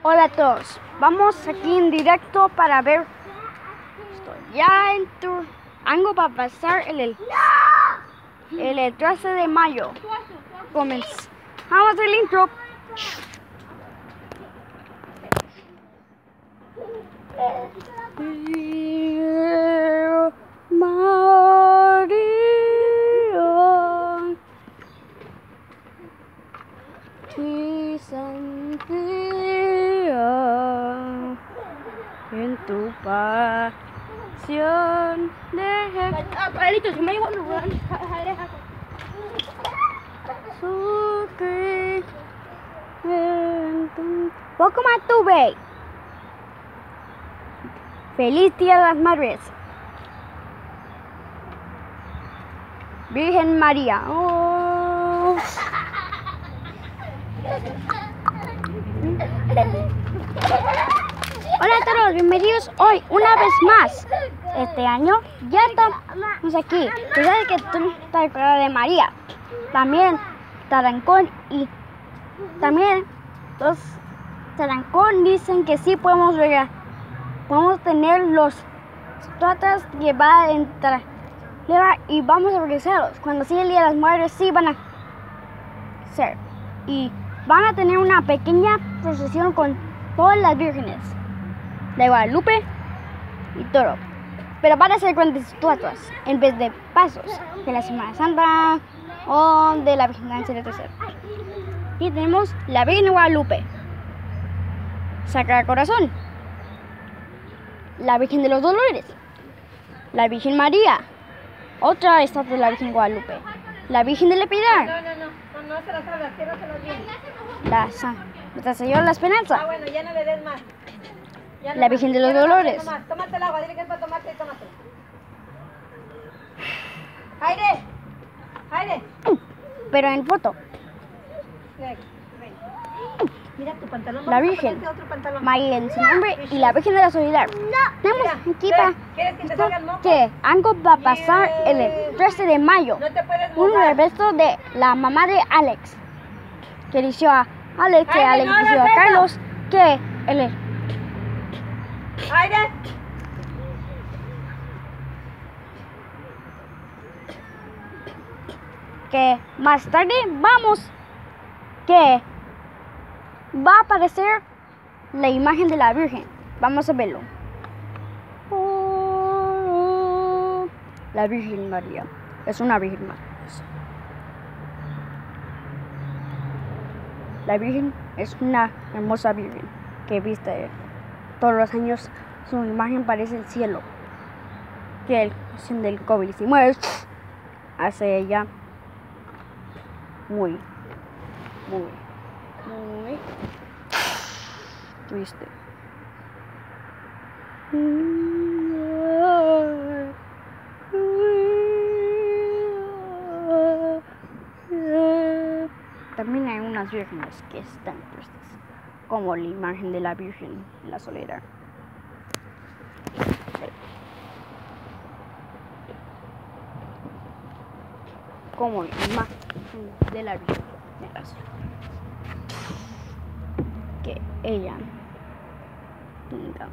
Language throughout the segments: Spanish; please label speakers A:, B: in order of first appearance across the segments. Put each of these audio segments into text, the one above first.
A: Hola a todos, vamos aquí en directo para ver esto. Ya entro, algo para pasar el 13 de mayo. Comenzamos el intro. María, ti santidad en tu pasión de
B: Carlitos, me llevo un
A: poco más tuve. Feliz Día de las Madres. Virgen María. Oh. Hola a todos, bienvenidos hoy una vez más. Este año ya estamos aquí. Tú sabes que tú estás con de María. También Tarancón y también los Tarancón dicen que sí podemos tener los estatuas que va a entrar y vamos a regresarlos. Cuando siga el Día de las Madres sí van a ser y van a tener una pequeña procesión con todas las vírgenes de Guadalupe y todo, pero van a ser con estatuas en vez de pasos de la Semana Santa o de la Virgen del Tercer. Y tenemos la Virgen de Guadalupe, Sagrado Corazón, la Virgen de los Dolores, la Virgen María, otra estatua de la Virgen de Guadalupe, la Virgen de la Piedad,
B: no se las hablas, ciérraselas bien.
A: Nuestra Señora de la Esperanza,
B: Ah, bueno, ya no le des más. Ya no
A: la
B: más.
A: Virgen de los
B: Ciérrasela,
A: Dolores.
B: nomás. Tómate el agua, dile que es para tomarte y tómate. ¡Aire! ¡Aire!
A: Pero en foto,
B: Ven. Mira tu pantalón.
A: la
B: Vamos a
A: Virgen
B: ponerte otro pantalón.
A: María en su nombre y la Virgen de la Solidaridad. Tenemos aquí para
B: ¿Quieres que te salga el moco?
A: que algo va a pasar el 13 de mayo.
B: No te puedes
A: Un
B: mojar.
A: reverso de la mamá de Alex, que dijo a Alex, que
B: Ay,
A: Alex
B: no
A: dijo
B: hagas
A: a
B: eso.
A: Carlos que
B: ¡Aire!
A: que más tarde que va a aparecer la imagen de la Virgen. Vamos a verlo. La Virgen María es una Virgen María. La Virgen es una hermosa Virgen que viste todos los años. Su imagen parece el cielo, que el del COVID-19 hace ella muy triste. También hay unas vírgenes que están tristes, como la imagen de la Virgen de la Soledad. Como la imagen de la Virgen de la Soledad. Que ella tenga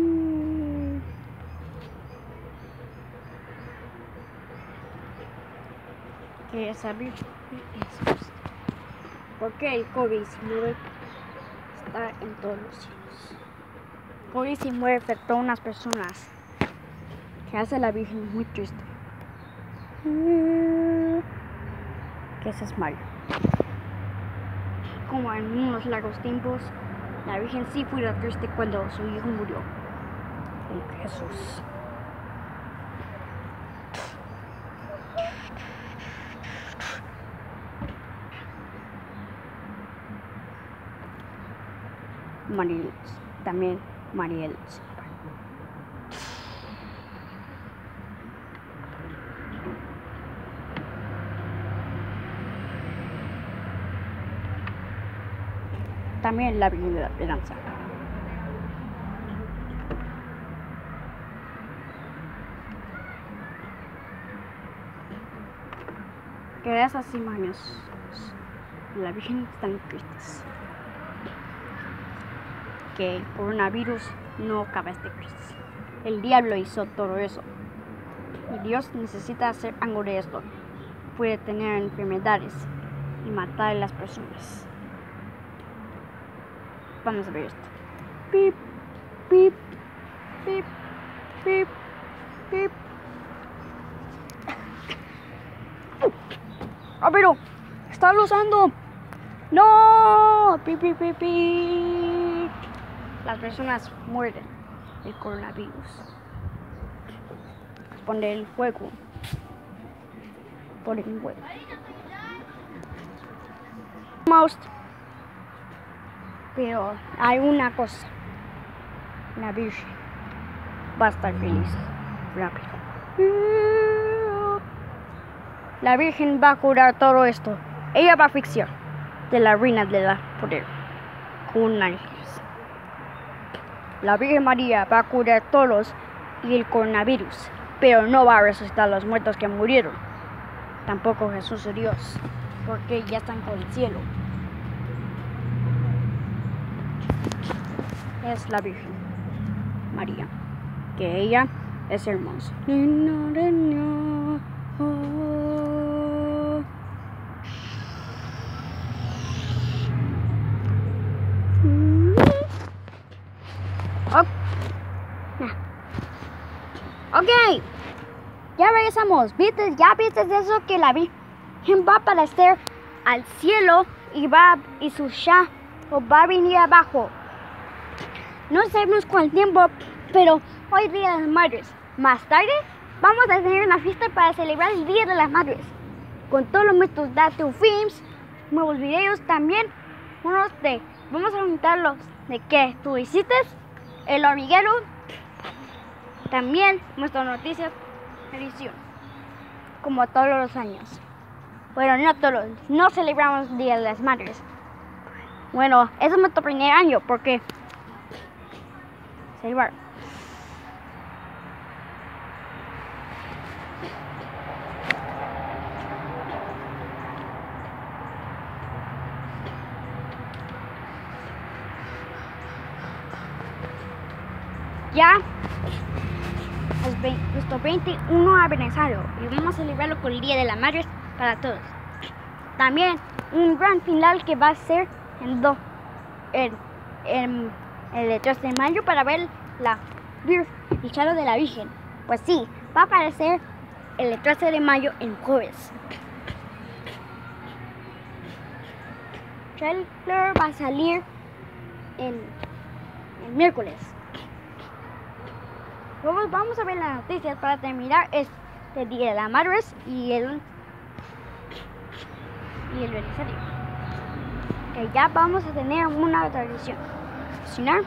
A: que esa Virgen es justa. Porque el COVID-19 está en todos los cielos. COVID-19 afectó a unas personas que hace a la Virgen muy triste. Que eso es malo. Como en unos largos tiempos, la Virgen sí fue triste cuando su hijo murió. El Jesús. Mariel, también Mariel. También la Virgen de la Esperanza. Que esas imágenes de la Virgen están tristes. que el coronavirus no acaba este crisis. El diablo hizo todo eso. Y Dios necesita hacer algo de esto. Puede tener enfermedades y matar a las personas. Vamos a ver esto. Pip, pip, pip, pip, pip. ¡Ah, pero! ¡Está usando! ¡No! Pip, pip, pip, pip. Las personas mueren del coronavirus. Poner el fuego. Poner el fuego. Pero hay una cosa. La Virgen va a estar feliz. Rápido. La Virgen va a curar todo esto. Ella va a fixar de la reina de la poder con ángeles. La Virgen María va a curar todos y el coronavirus, pero no va a resucitar a los muertos que murieron. Tampoco Jesús o Dios, porque ya están con el cielo. Es la Virgen María, que ella es hermosa. Ok, ya regresamos. ¿Ya viste eso? Que la Virgen va a aparecer al cielo y su shadow va a venir abajo. No sabemos cuánto tiempo, pero hoy Día de las Madres. Más tarde vamos a tener una fiesta para celebrar el Día de las Madres. Con todos los nuestros datos, films, nuevos videos también. Vamos a juntarlos de que tú hiciste, el hormiguero. También nuestras noticias de edición, como todos los años. Bueno, no celebramos el Día de las Madres. Bueno, eso es nuestro primer año, porque celebrar. Ya es nuestro 21 aniversario y vamos a celebrarlo con el Día de las Madres para todos. También un gran final que va a ser el 3 de mayo para ver el shadow de la Virgen. Pues sí, va a aparecer el 13 de mayo en jueves. El trailer va a salir el miércoles. Luego vamos a ver las noticias para terminar este Día de las Madres y el aniversario. Que ya vamos a tener una tradición. Cocinar.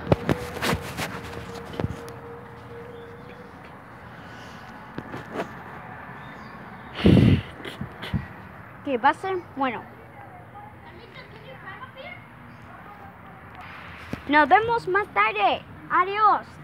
A: Que va a ser bueno. Nos vemos más tarde. Adiós.